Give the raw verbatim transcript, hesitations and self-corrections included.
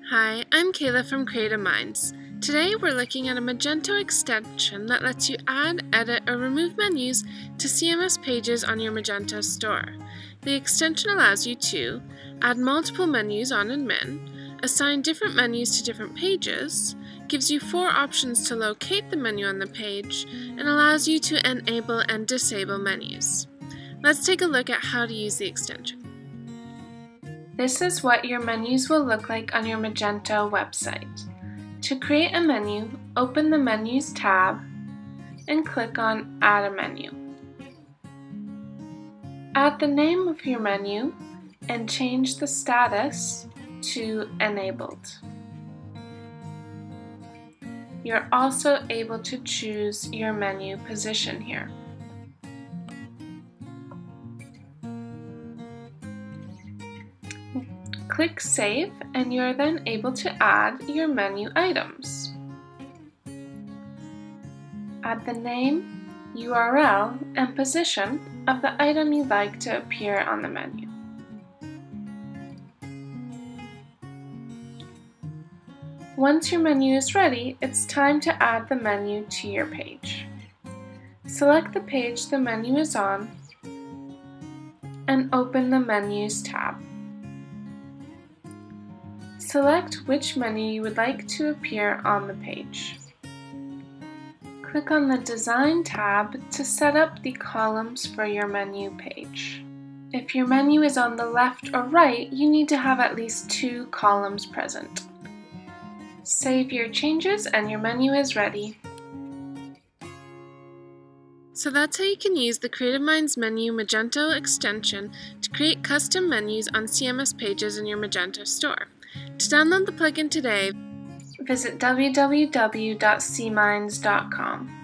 Hi, I'm Kayla from CreativeMinds. Today we're looking at a Magento extension that lets you add, edit, or remove menus to C M S pages on your Magento store. The extension allows you to add multiple menus on admin, assign different menus to different pages, gives you four options to locate the menu on the page, and allows you to enable and disable menus. Let's take a look at how to use the extension. This is what your menus will look like on your Magento website. To create a menu, open the Menus tab and click on Add a Menu. Add the name of your menu and change the status to Enabled. You're also able to choose your menu position here. Click Save and you're then able to add your menu items. Add the name, U R L, and position of the item you'd like to appear on the menu. Once your menu is ready, it's time to add the menu to your page. Select the page the menu is on and open the Menus tab. Select which menu you would like to appear on the page. Click on the Design tab to set up the columns for your menu page. If your menu is on the left or right, you need to have at least two columns present. Save your changes and your menu is ready. So that's how you can use the CreativeMinds Menu Magento extension to create custom menus on C M S pages in your Magento store. To download the plugin today, visit w w w dot c minds dot com.